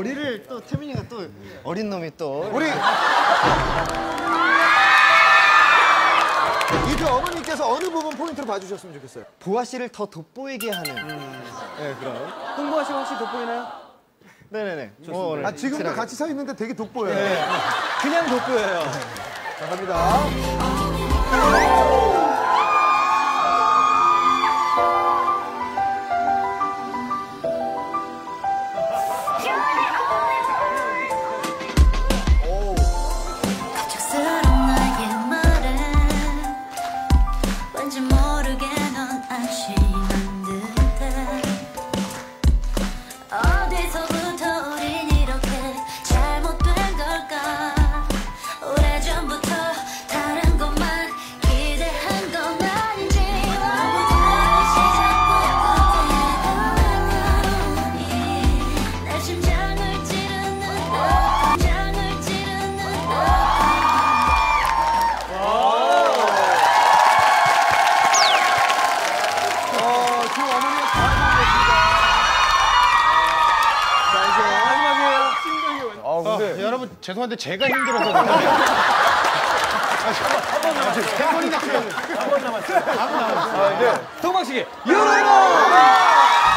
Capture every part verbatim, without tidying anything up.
우리를 또 태민이가 또 어린 놈이 또 우리 이주 어머니께서 어느 부분 포인트로 봐주셨으면 좋겠어요? 보아 씨를 더 돋보이게 하는. 음. 네, 그럼. 홍보아 씨가 혹시 돋보이나요? 네네네. 어, 아 지금도 같이 서 있는데 되게 돋보여요. 네. 그냥 돋보여요. 자, 갑니다. 여러분 죄송한데 제가 힘들어서 그래요. 한 번 남았어요. 세 번이 남았어요. 한 번 남았어요. 한 번 남았어요. 네. 동방식이 유로이너!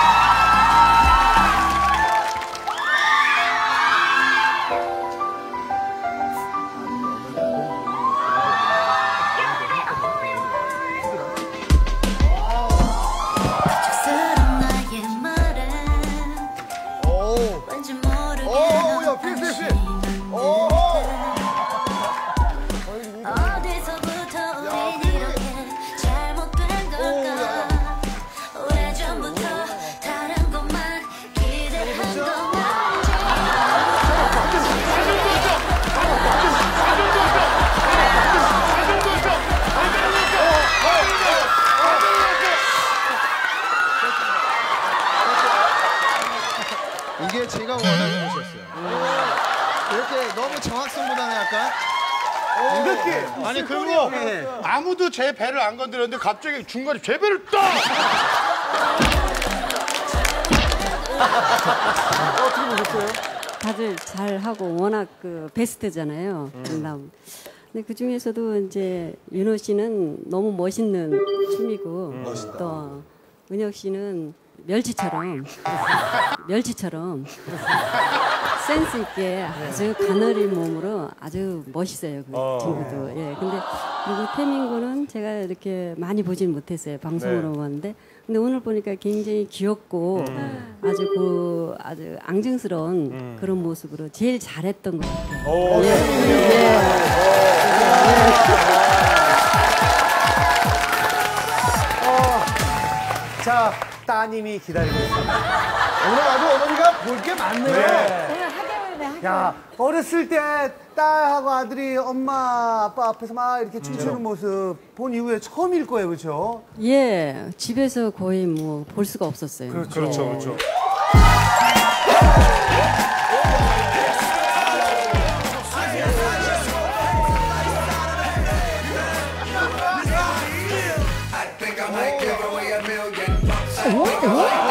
이게 제가 원하는 것이었어요. 이렇게 너무 정확성보다는 약간 느낌. 아니 그리고 네. 아무도 제 배를 안 건드렸는데 갑자기 중간에 제 배를 딱. 어떻게 보셨어요? 다들 잘하고 워낙 그 베스트잖아요. 음. 근데 그 중에서도 이제 윤호 씨는 너무 멋있는 춤이고 음, 또 은혁 씨는 멸치처럼 멸치처럼 센스 있게 아주 가늘인 몸으로 아주 멋있어요. 그 어. 친구도. 예. 근데 그리고 태민군은 제가 이렇게 많이 보진 못했어요. 방송으로 네. 봤는데. 근데 오늘 보니까 굉장히 귀엽고 음. 아주 그 아주 앙증스러운 음. 그런 모습으로 제일 잘했던 것 같아요. 오, 예. 예. 예. 어. 자, 따님이 기다리고 있습니다. 오늘 아주 어머니가 볼 게 많네요. 네. 야, 어렸을 때 딸하고 아들이 엄마, 아빠 앞에서 막 이렇게 춤추는 음. 모습 본 이후에 처음일 거예요, 그렇죠? 예, 집에서 거의 뭐 볼 수가 없었어요. 그렇죠, 그렇죠, 그렇죠. 오, 오.